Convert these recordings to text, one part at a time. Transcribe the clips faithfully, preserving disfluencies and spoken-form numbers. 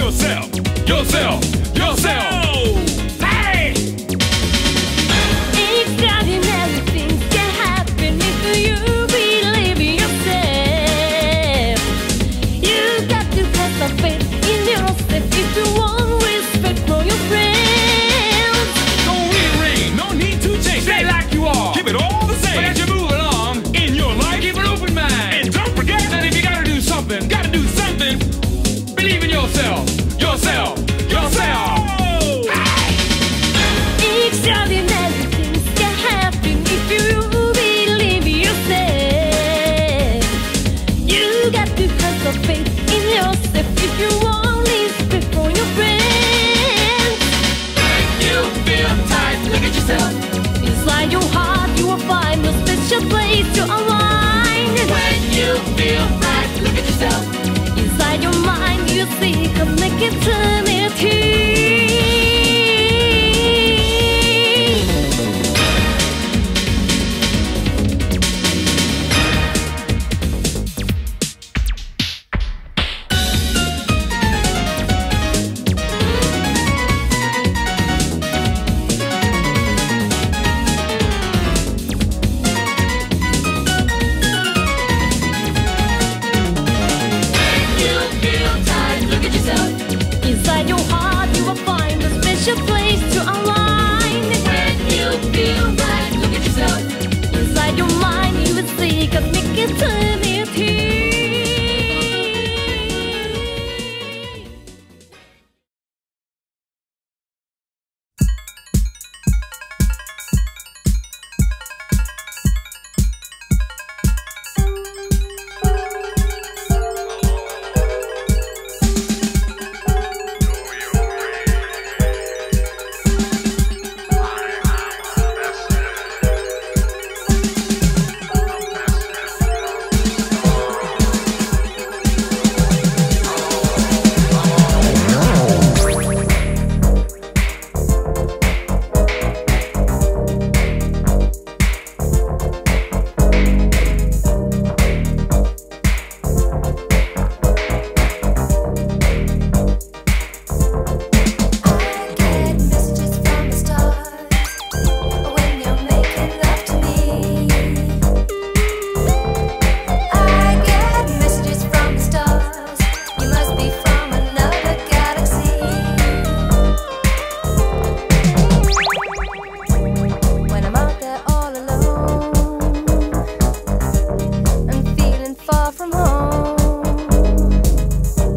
yourself, yourself, yourself. Hey! Extraordinary things can happen if you believe in yourself. You got to have some faith in yourself if you want respect from your friends. Don't rearrange, no need to change. Stay like you are. Keep it all the same. But as you move along in your life, keep an open mind. And don't forget that if you gotta do something, gotta do something. Believe in yourself, yourself, yourself. Extraordinary things can happen if you believe in yourself. You got to have some faith in yourself if you want respect from your friends. When you feel tight, look at yourself. Inside your heart you will find a special place to unwind. When you feel right, look at yourself. Inside your mind you see a eternity. Inside your heart you will find a special place to unwind. When you feel right, look at yourself. Inside your mind you will see cosmic eternity.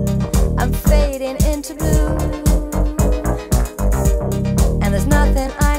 Into blue, and there's nothing I